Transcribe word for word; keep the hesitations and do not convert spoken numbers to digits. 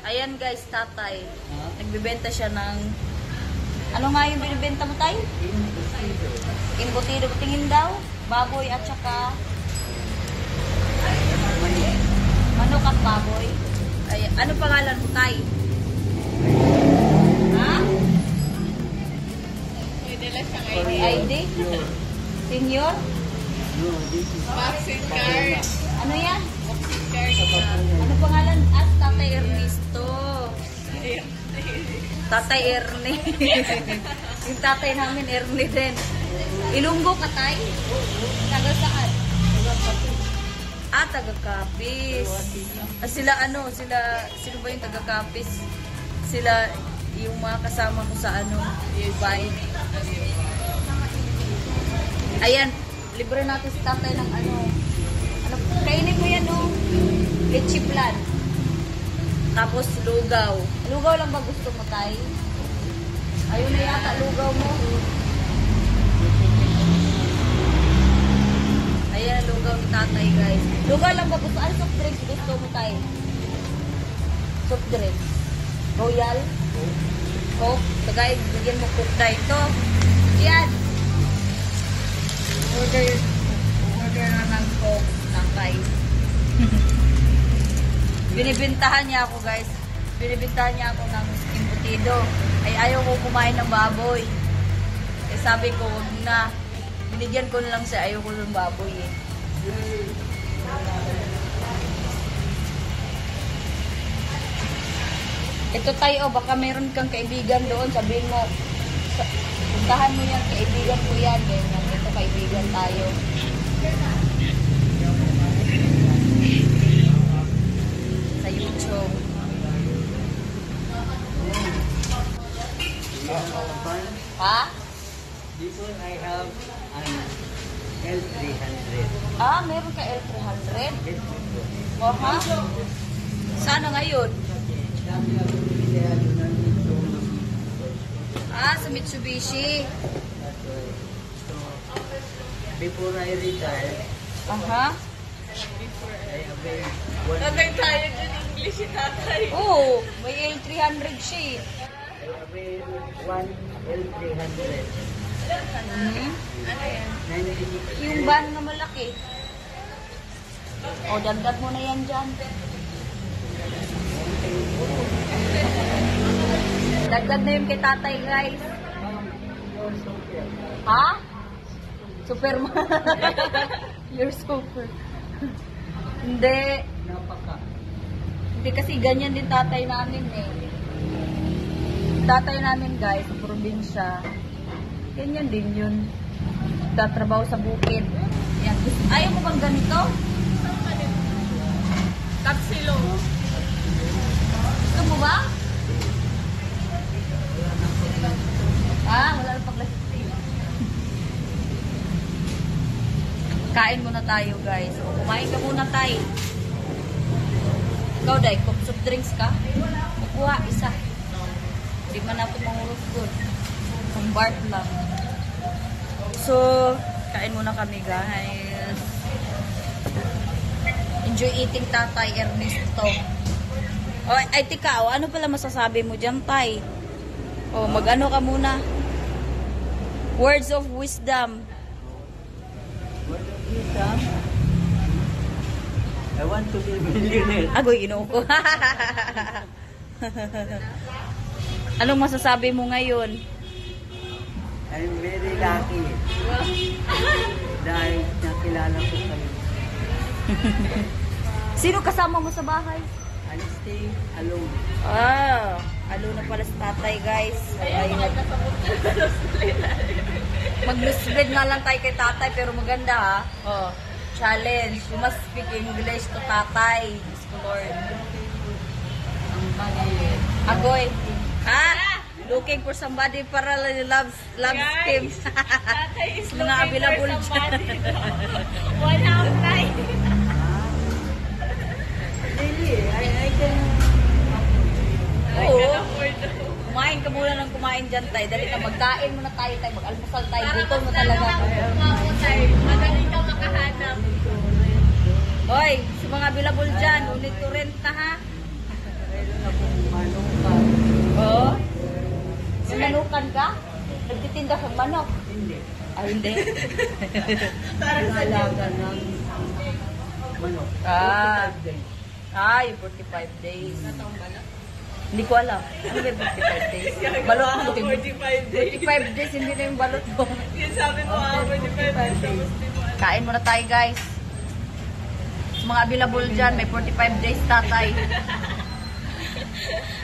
Ayan guys, tatay. Nagbibenta siya ng... Ano nga yung binibenta mo tayo? Imbutido. Tingin daw. Baboy at saka... Manok at baboy. Ay, ano pangalan mo tayo? Ha? Pwede lang siyang I D. May I D? Senior? Vaccine card. Ano yan? Vaccine card. Ano pangalan? At Tatay Ernesto. Tatay Erne. Yung tatay namin, Erne din. Ilunggo ka, tay? Taga saan? Ah, taga Kapis. Ah, sila ano, sila, sino ba yung taga Kapis? Sila, yung mga kasama ko sa ano, Dubai. Ayan, libre natin si tatay ng ano, ano, kainin mo yan, no? Leche plan. Tapos lugaw. Lugaw lang ba gusto mo, tay? Ayun na yata, lugaw mo. Ayan, lugaw ni tatay, guys. Lugaw lang ba gusto? Ano soft drinks gusto mo, tay? Soft drinks. Royal? Coke? Tagay, bigyan mo Coke tayo. Ito. Yan. Order. Order na ng Coke, tatay. Binibintahan niya ako, guys. Binibintahan niya ako ng embutido. Ay, ayaw ko kumain ng baboy. Eh, sabi ko, huwag na. Binigyan ko na lang siya. Ayaw ko ng baboy, eh. Ito tayo, baka meron kang kaibigan doon. Sabihin mo, puntahan mo yan, kaibigan mo yan. Ganyan, ito kaibigan tayo. Sa YouTube. Ha? Before I have an L three hundred. Ah, meron ka L three hundred? O ha? Sana ngayon? Ah, sa Mitsubishi. Before I retire, Aha. I have a one. Tatay tayo dyan English si tatay. Oo, may L three hundred siya, eh. I have a one L three hundred. Hmm? Ano yan? ninety-six. Yung van na malaki. O, dagdag mo na yan dyan. Dagdag na yun kay tatay, guys. Ha? Superman. You're super. Hindi. Napaka. Hindi kasi ganyan din tatay namin, eh. Tatay namin, guys, sa probinsya. Ganyan din yun. Tatrabaho sa bukid. Yan. Ayaw mo bang ganito? Kapsilo. Gusto mo ba? Ah, wala na paglasing. Kain muna tayo, guys. O, kumain ka muna tayo. Ikaw, Day, kung soft drinks ka, kukuha, isa. Hindi man natin mangurot good. Kung barf lang. So, kain muna kami, guys. Enjoy eating, Tatay Ernesto. O, ay, tika, o, ano pala masasabi mo dyan, Tay? O, mag-ano ka muna. Words of wisdom. What of wisdom? I want to be a millionaire. Agoy, inuko. Anong masasabi mo ngayon? I'm very lucky. Dahil nakilala ko kayo. Sino kasama mo sa bahay? I stay alone. Ah, alo na pala sa tatay, guys. Ay, mag-newsread nga lang tayo kay tatay, pero maganda, ha? Oh, challenge. You must speak English to tatay. Diyos ko, Lord. Agoy. Ha? Looking for somebody para loves, loves him. Tatay is Mga looking available for somebody. Wala ang time. Really, I, I can... Oo. Kumain ka muna ng kumain dyan, tay. Dali na, magkain muna tayo, tay. Mag-almusal tayo. Gutom mo talaga. Magaling ka makahanap. Hoy, sa mga available dyan, unit to rent na, ha? Meron akong ka? Nagtitinda ka manok? Hindi. Ah, hindi. Alaga ng manok. Ah. forty-five days. Ah, yung forty-five days. Hindi ko alam. Ano ba yung forty-five days? Balot mo. forty-five days. forty-five days, hindi na yung balot mo. Yung sabi mo, ah, forty-five days. Tapos di mo alam. Kain muna tayo, guys. Sa mga available dyan, may forty-five days tatay.